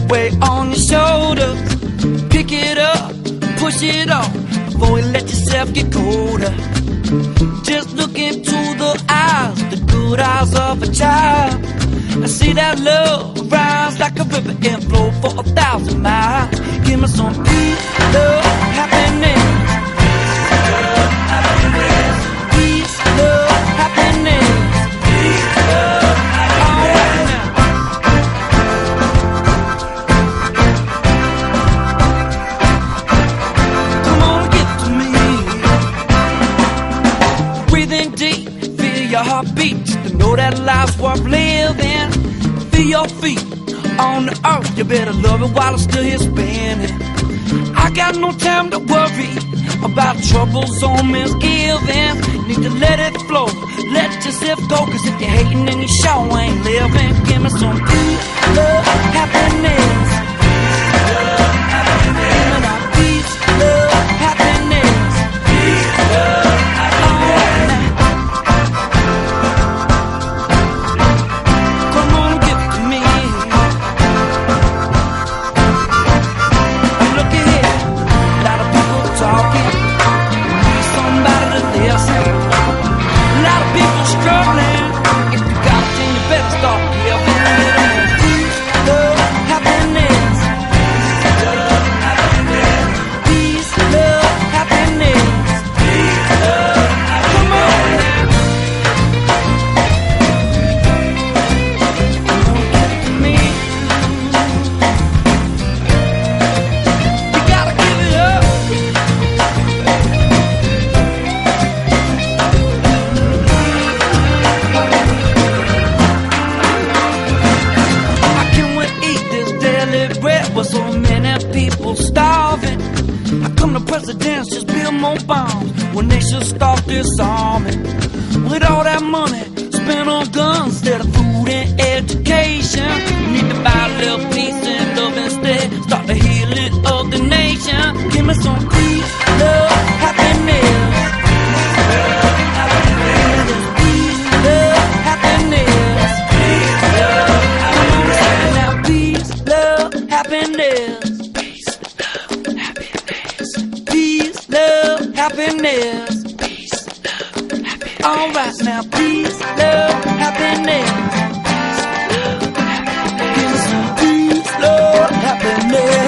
weight on your shoulders. Pick it up, push it on, before you let yourself get colder. Just look into the eyes, the good eyes of a child. I see that love rise like a river and flow for 1,000 miles. Give me some peace, love, happiness. Love, happiness. Peace, love, happiness. Peace, love, happiness. Come on, give to me. Breathing deep, feel your heartbeat. To know that life's worth living. Feel your feet on the earth. You better love it while it's still here spinning. I got no time to worry about troubles or misgivings. Need to let it flow, let yourself go. Cause if you're hating then you sure ain't living. Give me some peace, love, happiness. Love, happiness. Give me that peace, love, happiness. Peace, love, happiness. Come on, give it to me. Look at here, a lot of people talking. Need somebody to listen. A lot of people struggling. If you got it, then you better start giving. Peace, love, happiness. Love, happiness. Peace, love, happiness. Peace, love, happiness. Come on now. Give it to me. You gotta give it up. How can we eat this daily bread with so many people starving? How come the presidents just build more bombs when they should start disarming? With all that money spent on guns instead of food and education, we need to buy a little peace and love instead. Start the healing of the nation. Give me some peace, love, happiness. Love, happiness. Peace, love, happiness. Peace, love, happiness. Come on, now, peace, love, happiness. Peace, love, happiness. Peace, love, happiness. Peace, love, happiness. All right now, peace, love, happiness. Peace, love, happiness. Give me some peace, love, happiness.